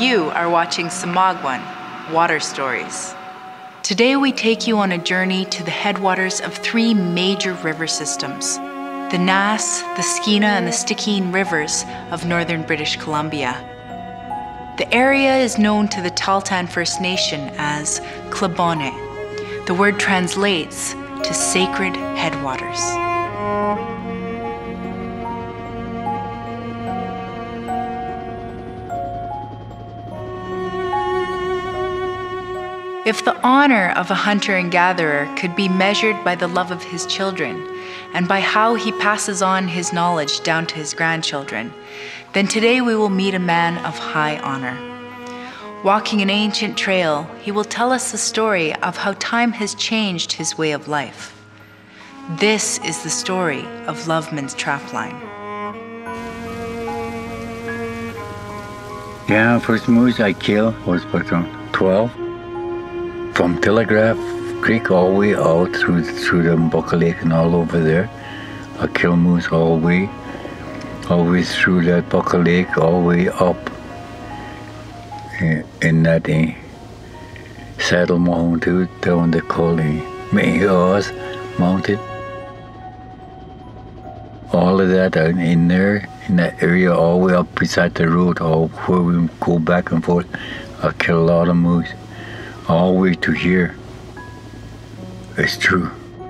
You are watching Samagwan, Water Stories. Today we take you on a journey to the headwaters of three major river systems, the Nass, the Skeena, and the Stikine rivers of northern British Columbia. The area is known to the Tahltan First Nation as Klabone. The word translates to sacred headwaters. If the honor of a hunter and gatherer could be measured by the love of his children and by how he passes on his knowledge down to his grandchildren, then today we will meet a man of high honor. Walking an ancient trail, he will tell us the story of how time has changed his way of life. This is the story of Loveman's Trapline. Yeah, first moose I killed was about 12. From Telegraph Creek all the way out through the Buckle Lake and all over there. I killed moose all the way through that Buckle Lake, all the way up in that Saddle Mountain down the Collie Mayhaws Mountain. All of that in there, in that area, all the way up beside the road, all where we go back and forth. I killed a lot of moose. All the way to here. It's true.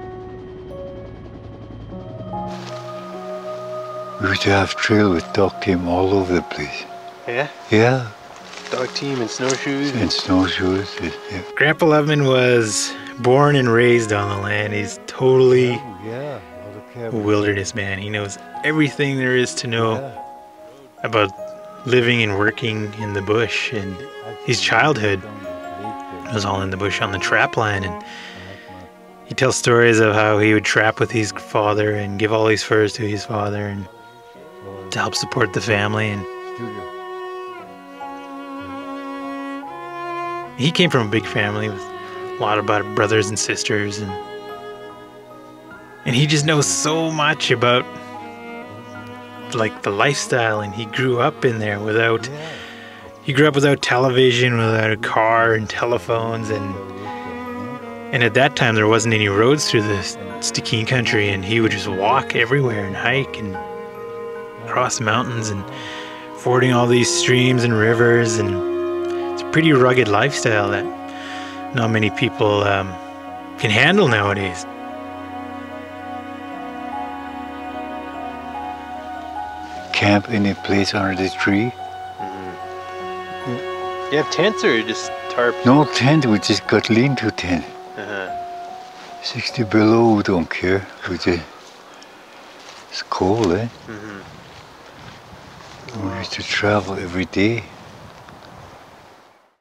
We used to have trail with dog team all over the place. Yeah? Yeah. Dog team and snowshoes? And snowshoes, yeah. Grandpa Loveman was born and raised on the land. He's totally a wilderness man. He knows everything there is to know about living and working in the bush, and his childhood was all in the bush on the trap line. And he tells stories of how he would trap with his father and give all his furs to his father and to help support the family. And he came from a big family with a lot of brothers and sisters, and he just knows so much about like the lifestyle. And he grew up in there without television, without a car and telephones, and at that time there wasn't any roads through the Stikine country, and he would just walk everywhere and hike and cross mountains and fording all these streams and rivers. And it's a pretty rugged lifestyle that not many people can handle nowadays. Camp in a place under the tree. You have tents or just tarps? No tent, we just got lean-to tent. 60 below, we don't care. It's cold, eh? We used to travel every day.